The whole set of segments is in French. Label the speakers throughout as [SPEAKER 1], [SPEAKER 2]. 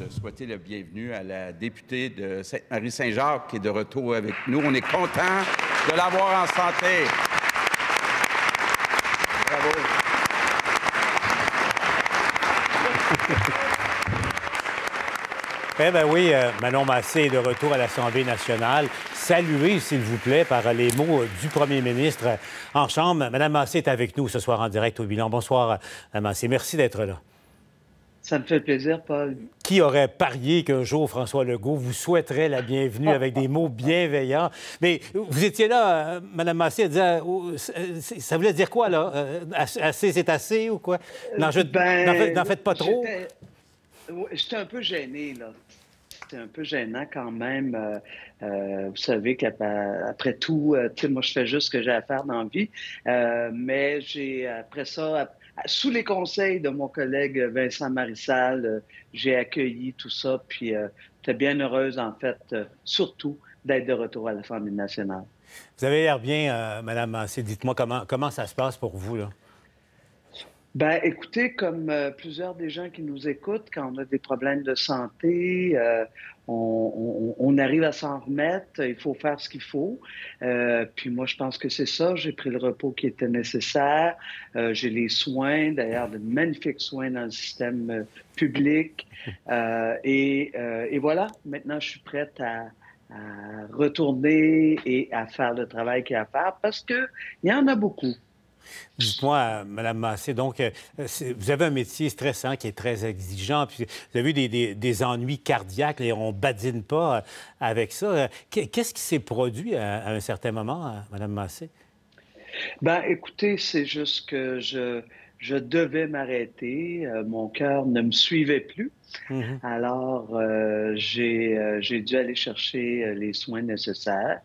[SPEAKER 1] souhaiter le bienvenue à la députée de Sainte-Marie-Saint-Jacques qui est de retour avec nous. On est content de l'avoir en santé. Bravo.
[SPEAKER 2] Eh bien oui, Manon Massé est de retour à l'Assemblée nationale. Saluez, s'il vous plaît, par les mots du premier ministre en Chambre. Madame Massé est avec nous ce soir en direct au bilan. Bonsoir, Madame Massé. Merci d'être là.
[SPEAKER 3] Ça me fait plaisir, Paul.
[SPEAKER 2] Qui aurait parié qu'un jour, François Legault vous souhaiterait la bienvenue avec des mots bienveillants? Mais vous étiez là, Mme Massé, elle disait, ça voulait dire quoi, là? Assez, c'est assez ou quoi? N'en faites pas trop?
[SPEAKER 3] J'étais un peu gêné, là. C'était un peu gênant quand même. Vous savez qu'après tout, moi, je fais juste ce que j'ai à faire dans la vie. Mais après ça, sous les conseils de mon collègue Vincent Marissal, j'ai accueilli tout ça. Puis j'étais bien heureuse, en fait, surtout d'être de retour à l'Assemblée nationale.
[SPEAKER 2] Vous avez l'air bien, Mme Massé. Dites-moi comment ça se passe pour vous, là?
[SPEAKER 3] Ben, écoutez, comme plusieurs des gens qui nous écoutent, quand on a des problèmes de santé, on arrive à s'en remettre, il faut faire ce qu'il faut. Puis moi, je pense que c'est ça. J'ai pris le repos qui était nécessaire. J'ai les soins, d'ailleurs, de magnifiques soins dans le système public. Et voilà, maintenant, je suis prête à retourner et à faire le travail qu'il y a à faire parce qu'il y en a beaucoup.
[SPEAKER 2] Dites-moi, Mme Massé, donc, vous avez un métier stressant qui est très exigeant, puis vous avez eu des ennuis cardiaques, et on ne badine pas avec ça. Qu'est-ce qui s'est produit à un certain moment, Mme Massé?
[SPEAKER 3] Ben, écoutez, c'est juste que je devais m'arrêter. Mon cœur ne me suivait plus. Mm-hmm. Alors, j'ai dû aller chercher les soins nécessaires.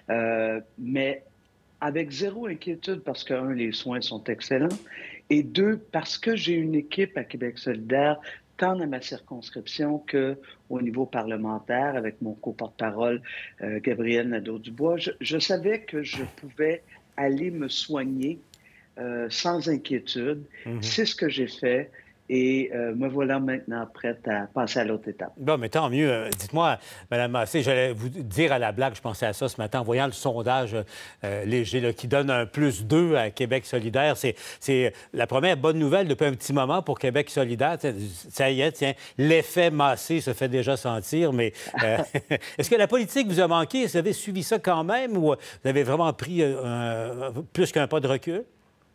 [SPEAKER 3] Mais avec zéro inquiétude parce que, un, les soins sont excellents, et deux, parce que j'ai une équipe à Québec solidaire, tant dans ma circonscription qu'au niveau parlementaire, avec mon co-porte-parole Gabriel Nadeau-Dubois, je savais que je pouvais aller me soigner sans inquiétude. Mm-hmm. C'est ce que j'ai fait. Et me voilà maintenant prête à passer à l'autre étape.
[SPEAKER 2] Bon, mais tant mieux. Dites-moi, Mme Massé, j'allais vous dire à la blague, je pensais à ça ce matin, en voyant le sondage léger là, qui donne un +2 à Québec solidaire. C'est la première bonne nouvelle depuis un petit moment pour Québec solidaire. Ça y est, tiens, l'effet Massé se fait déjà sentir, mais est-ce que la politique vous a manqué? Vous avez suivi ça quand même ou vous avez vraiment pris plus qu'un pas de recul?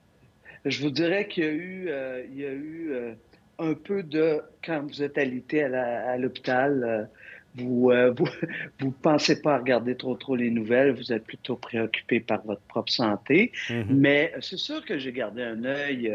[SPEAKER 3] Je vous dirais qu'il y a eu un peu de... Quand vous êtes alité à l'hôpital, vous pensez pas à regarder trop les nouvelles, vous êtes plutôt préoccupé par votre propre santé. Mm-hmm. Mais c'est sûr que j'ai gardé un œil.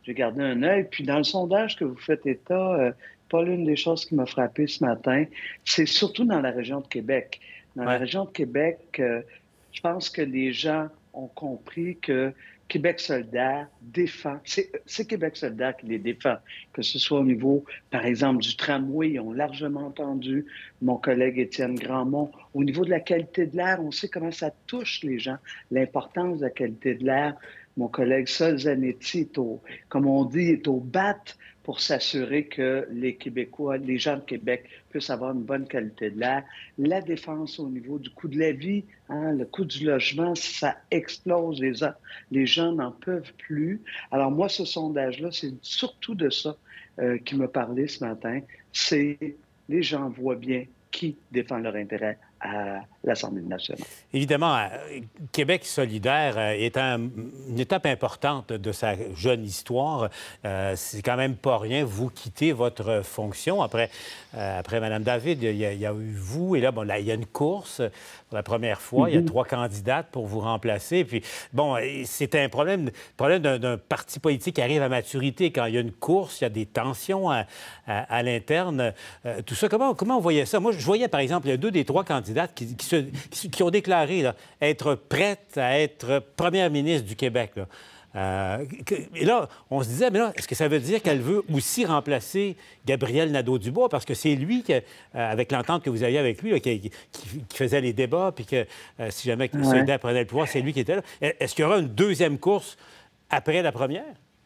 [SPEAKER 3] Puis dans le sondage que vous faites état, Paul, une des choses qui m'a frappé ce matin, c'est surtout dans la région de Québec. Dans la région de Québec, je pense que les gens ont compris que Québec solidaire défend, c'est Québec solidaire qui les défend, que ce soit au niveau, par exemple, du tramway, ils ont largement entendu mon collègue Étienne Grandmont. Au niveau de la qualité de l'air, on sait comment ça touche les gens, l'importance de la qualité de l'air. Mon collègue Sol Zanetti comme on dit, est au bat pour s'assurer que les Québécois, les gens de Québec puissent avoir une bonne qualité de l'air. La défense au niveau du coût de la vie, le coût du logement, ça explose. Les gens n'en peuvent plus. Alors moi, ce sondage-là, c'est surtout de ça qui m'a parlé ce matin. C'est les gens voient bien qui défend leur intérêt à l'Assemblée nationale.
[SPEAKER 2] Évidemment, Québec solidaire est une étape importante de sa jeune histoire. C'est quand même pas rien. Vous quittez votre fonction après Mme David. Il y a eu vous. Et là, bon, là, il y a une course pour la première fois. Mm-hmm. Il y a 3 candidates pour vous remplacer. Puis, bon, c'est un problème d'un parti politique qui arrive à maturité. Quand il y a une course, il y a des tensions à l'interne. Tout ça, comment on voyait ça? Moi, je voyais, par exemple, il y a 2 des 3 candidates qui ont déclaré là, être prêtes à être première ministre du Québec. Là. Et là, on se disait, mais là, est-ce que ça veut dire qu'elle veut aussi remplacer Gabriel Nadeau-Dubois? Parce que c'est lui, avec l'entente que vous aviez avec lui, là, qui faisait les débats, puis que si jamais Solidaire prenait le pouvoir, c'est lui qui était là. Est-ce qu'il y aura une deuxième course après la première?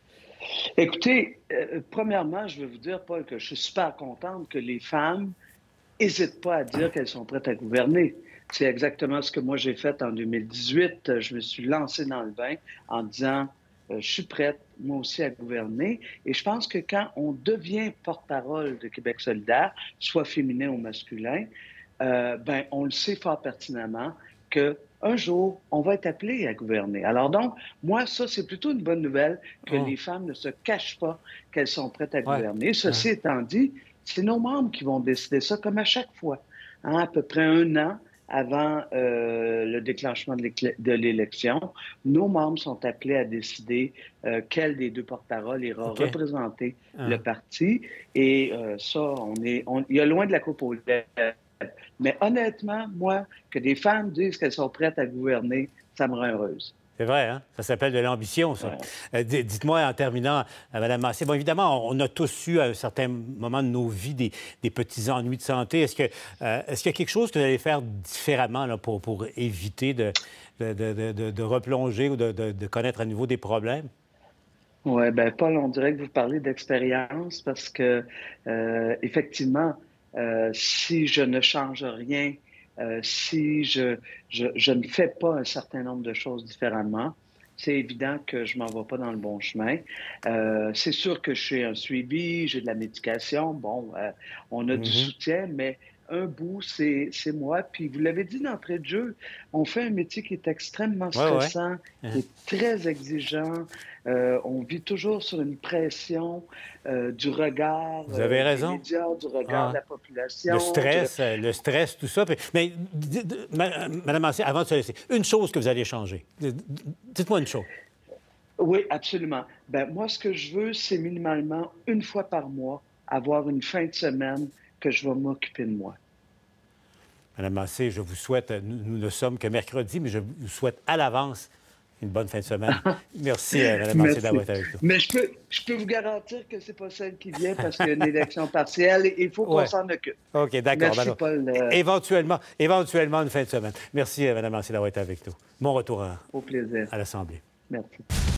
[SPEAKER 3] Écoutez, premièrement, je vais vous dire, Paul, que je suis super contente que les femmes n'hésitent pas à dire qu'elles sont prêtes à gouverner. C'est exactement ce que moi j'ai fait en 2018. Je me suis lancé dans le bain en disant je suis prête, moi aussi, à gouverner. Et je pense que quand on devient porte-parole de Québec solidaire, soit féminin ou masculin, on le sait fort pertinemment qu'un jour, on va être appelé à gouverner. Alors donc, moi, ça, c'est plutôt une bonne nouvelle que les femmes ne se cachent pas qu'elles sont prêtes à gouverner. Ceci étant dit, c'est nos membres qui vont décider ça, comme à chaque fois. Hein, à peu près un an avant le déclenchement de l'élection, nos membres sont appelés à décider quel des deux porte-paroles ira représenter le parti. Et ça, il y a loin de la coupe aux lèvres. Mais honnêtement, moi, que des femmes disent qu'elles sont prêtes à gouverner, ça me rend heureuse.
[SPEAKER 2] C'est vrai, hein? Ça s'appelle de l'ambition, ça. Ouais. Dites-moi, en terminant, Mme Massé, bon, évidemment, on a tous eu, à un certain moment de nos vies, des petits ennuis de santé. Est-ce qu'il y a quelque chose que vous allez faire différemment là, pour éviter de replonger ou de connaître à nouveau des problèmes?
[SPEAKER 3] Oui, bien, Paul, on dirait que vous parlez d'expérience parce que, effectivement, si je ne change rien, si je ne fais pas un certain nombre de choses différemment, c'est évident que je m'en vais pas dans le bon chemin. C'est sûr que je suis un suivi, j'ai de la médication, bon, on a du soutien, mais un bout, c'est moi. Puis vous l'avez dit d'entrée de jeu, on fait un métier qui est extrêmement stressant, qui est très exigeant. On vit toujours sur une pression du regard
[SPEAKER 2] vous avez raison.
[SPEAKER 3] des médias, du regard de la population.
[SPEAKER 2] Le stress, tout ça. Mais Mme Massé, avant de se laisser, une chose que vous allez changer. Dites-moi une chose.
[SPEAKER 3] Oui, absolument. Ben, moi, ce que je veux, c'est minimalement une fois par mois avoir une fin de semaine que je vais m'occuper de moi.
[SPEAKER 2] Mme Massé, je vous souhaite, nous ne sommes que mercredi, mais je vous souhaite à l'avance une bonne fin de semaine. Merci, Mme Massé, d'avoir été avec nous.
[SPEAKER 3] Mais je peux vous garantir que c'est pas celle qui vient parce qu'il y a une élection partielle et il faut qu'on s'en occupe.
[SPEAKER 2] OK, d'accord.
[SPEAKER 3] Merci, Paul.
[SPEAKER 2] Éventuellement, une fin de semaine. Merci, Mme Massé, d'avoir été avec nous. Bon retour
[SPEAKER 3] au plaisir
[SPEAKER 2] à l'Assemblée.
[SPEAKER 3] Merci.